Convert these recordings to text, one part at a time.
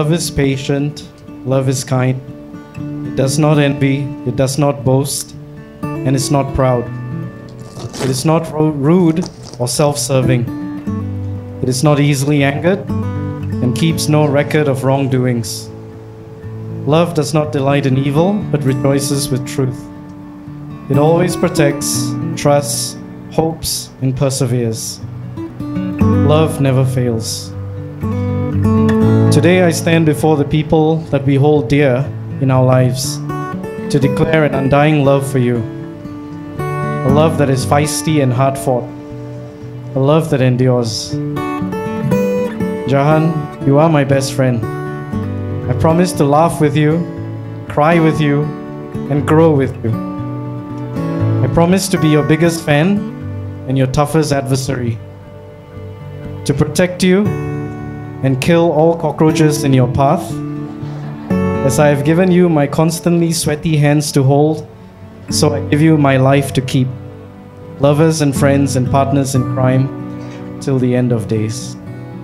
Love is patient, love is kind. It does not envy, it does not boast, and is not proud. It is not rude or self-serving. It is not easily angered and keeps no record of wrongdoings. Love does not delight in evil, but rejoices with truth. It always protects, trusts, hopes, and perseveres. Love never fails. Today I stand before the people that we hold dear in our lives to declare an undying love for you. A love that is feisty and hard-fought. A love that endures. Jahan, you are my best friend. I promise to laugh with you, cry with you, and grow with you. I promise to be your biggest fan and your toughest adversary. To protect you and kill all cockroaches in your path, as I have given you my constantly sweaty hands to hold, so I give you my life to keep, lovers and friends and partners in crime, till the end of days.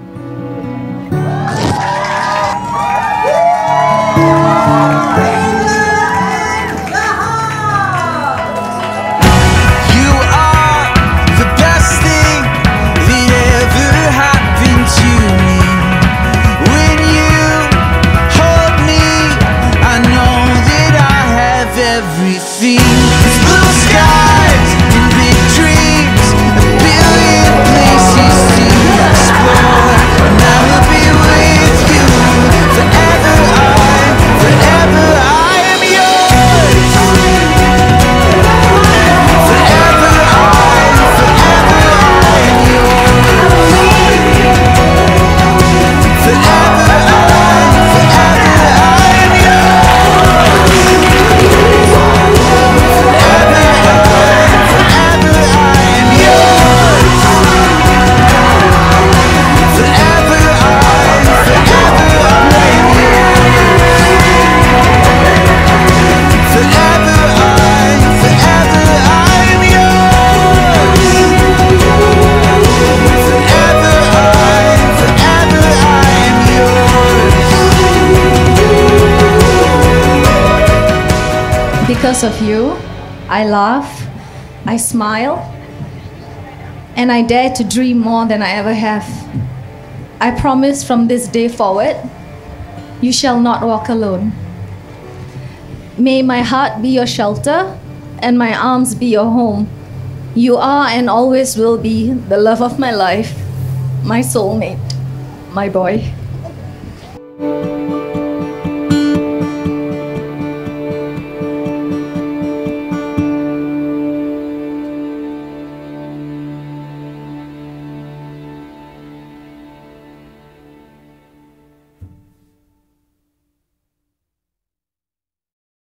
Everything is blue skies and big dreams, a billion places to explore. And I will be with you forever. Forever I am yours. Forever I am yours. Forever I am yours. Because of you, I laugh, I smile, and I dare to dream more than I ever have. I promise from this day forward, you shall not walk alone. May my heart be your shelter and my arms be your home. You are and always will be the love of my life, my soulmate, my boy.